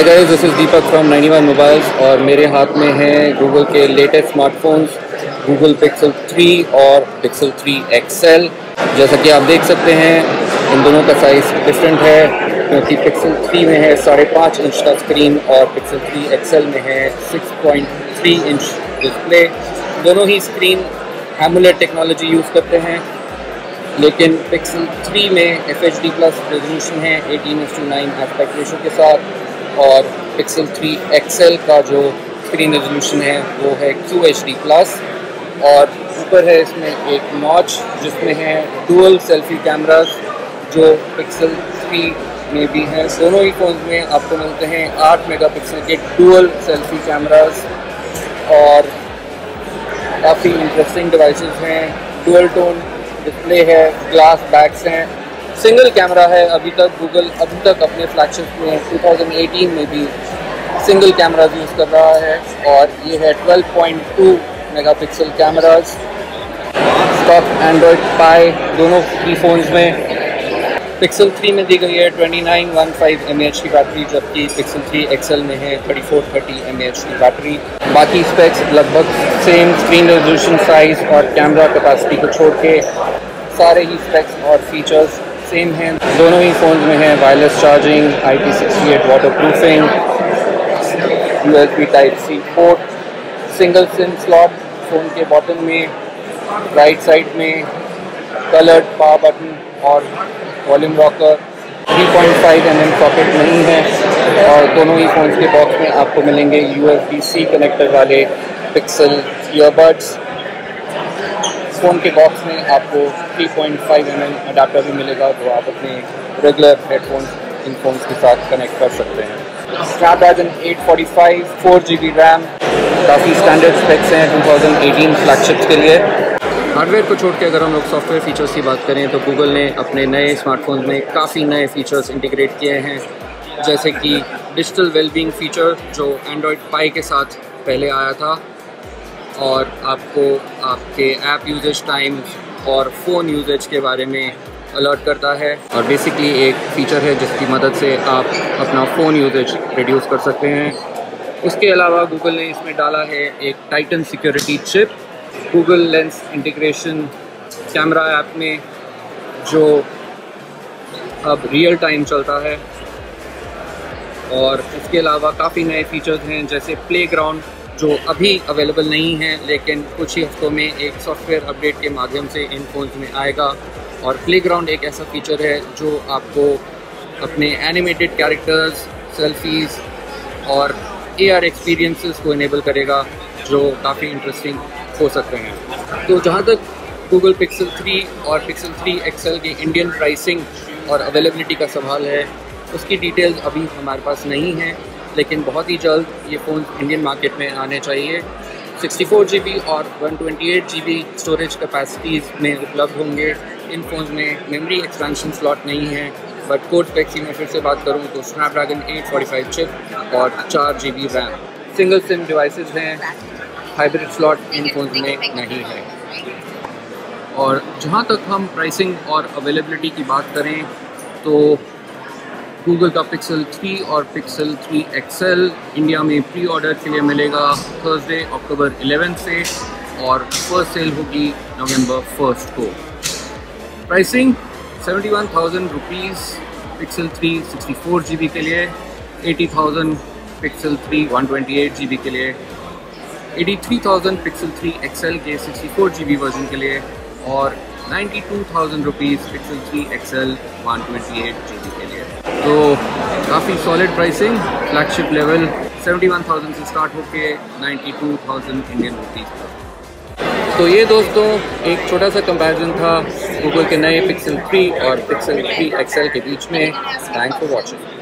Hi guys, this is Deepak from 91 mobiles और मेरे हाथ में है गूगल के लेटेस्ट स्मार्टफोन्स गूगल पिक्सल 3 और पिक्सल 3 XL। जैसा कि आप देख सकते हैं इन दोनों का साइज़ डिफरेंट है, क्योंकि पिक्सल 3 में है 5.5 इंच का स्क्रीन और पिक्सल 3 XL में है 6.3 इंच डिस्प्ले। दोनों ही स्क्रीन एमोलेड टेक्नोलॉजी यूज़ करते हैं, लेकिन पिक्सल 3 में FHD+ रेजोल्यूशन है 18:9 एस्पेक्ट रेशो के साथ, और पिक्सल 3 XL का जो स्क्रीन रेजोल्यूशन है वो है QHD+। और ऊपर है इसमें एक नॉच जिसमें है डुअल सेल्फी कैमरास जो पिक्सल 3 में भी हैं। दोनों ही फ़ोन में आपको मिलते हैं 8 मेगापिक्सल के डुअल सेल्फी कैमरास और काफ़ी इंटरेस्टिंग डिवाइसेस हैं। डुअल टोन डिस्प्ले है, ग्लास बैक्स हैं, सिंगल कैमरा है। गूगल अभी तक अपने फ्लैगशिप में 2018 में भी सिंगल कैमरा यूज़ कर रहा है, और ये है 12.2 megapixel cameras. Stock Android Pie दोनों की फ़ोन्स में। पिक्सल 3 में दी गई है 2915 mAh की बैटरी, जबकि पिक्सल 3 XL में है 3430 mAh की बैटरी। बाकी स्पेक्स लगभग सेम, स्क्रीन रेजोल्यूशन, साइज़ और कैमरा कैपेसिटी को छोड़ के सारे ही स्पेक्स और फीचर्स सेम हैं। दोनों ही फ़ोन में है wireless charging, IP68 water proofing, USB Type-C port, single SIM slot phone के बॉटम में, राइट साइड में कलर्ड पावर बटन और वॉल्यूम रॉकर। 3.5 mm सॉकेट नहीं है, और दोनों ही फ़ोन्स के बॉक्स में आपको मिलेंगे USB-C कनेक्टर वाले पिक्सल ईयरबड्स। फ़ोन के बॉक्स में आपको 3.5 mm अडाप्टर भी मिलेगा, तो आप अपने रेगुलर हेडफोन्स इन फ़ोन्स के साथ कनेक्ट कर सकते हैं। स्नैपड्रैगन 845, 4GB रैम, काफ़ी स्टैंडर्ड स्पेक्स हैं 2018 फ्लैगशिप्स के लिए। हार्डवेयर को छोड़ के अगर हम लोग सॉफ्टवेयर फीचर्स की बात करें तो गूगल ने अपने नए स्मार्टफोन्स में काफ़ी नए फीचर्स इंटीग्रेट किए हैं, जैसे कि डिजिटल वेलबींग फीचर जो एंड्रॉयड पाई के साथ पहले आया था, और आपको आपके ऐप यूजेज टाइम और फ़ोन यूजेज के बारे में अलर्ट करता है। और बेसिकली एक फ़ीचर है जिसकी मदद से आप अपना फ़ोन यूजेज रिड्यूस कर सकते हैं। उसके अलावा गूगल ने इसमें डाला है एक Titan security chip, Google Lens integration camera app में, जो अब रियल टाइम चलता है। और इसके अलावा काफ़ी नए फीचर्स हैं, जैसे प्लेग्राउंड जो अभी अवेलेबल नहीं है, लेकिन कुछ ही हफ्तों में एक सॉफ्टवेयर अपडेट के माध्यम से इन फ़ोन्स में आएगा। और प्लेग्राउंड एक ऐसा फीचर है जो आपको अपने एनिमेटेड कैरेक्टर्स, सेल्फीज़ और AR एक्सपीरियंसेस को इनेबल करेगा, जो काफ़ी इंटरेस्टिंग हो सकते हैं। तो जहाँ तक गूगल पिक्सल 3 और पिक्सल 3 XL की इंडियन प्राइसिंग और अवेलेबिलिटी का सवाल है, उसकी डिटेल्स अभी हमारे पास नहीं है, लेकिन बहुत ही जल्द ये फ़ोन इंडियन मार्केट में आने चाहिए। 64GB और 128GB स्टोरेज कैपेसिटीज़ में उपलब्ध होंगे। इन फ़ोन्स में मेमोरी एक्सपेंशन स्लॉट नहीं है, बट कोड स्पेक्स की मैं फिर से बात करूँ तो स्नैपड्रैगन 845 चिप और 4GB RAM. Single SIM devices हैं, हाइब्रिड स्लॉट इन फ़ोन्स में नहीं है। और जहाँ तक हम प्राइसिंग और अवेलेबिलिटी की बात करें तो गूगल का पिक्सल 3 और पिक्सल 3 XL इंडिया में प्री ऑर्डर के लिए मिलेगा थर्सडे अक्टूबर 11 से, और फर्स्ट सेल होगी नवंबर 1 को। प्राइसिंग 71,000 रुपीज़ पिक्सल 3 64GB के लिए, 80,000 पिक्सल 3 128GB के लिए, 83,000 पिक्सल 3 XL के 64GB वर्जन के लिए, और 92,000 रुपीज़ पिक्सल 3 XL 128GB के लिए। तो काफ़ी सॉलिड प्राइसिंग, फ्लैगशिप लेवल 71,000 से स्टार्ट होके 92,000 इंडियन रुपीज़ तक। तो ये दोस्तों एक छोटा सा कंपैरिजन था गूगल के नए पिक्सल 3 और पिक्सल 3 XL के बीच में। Thanks for watching.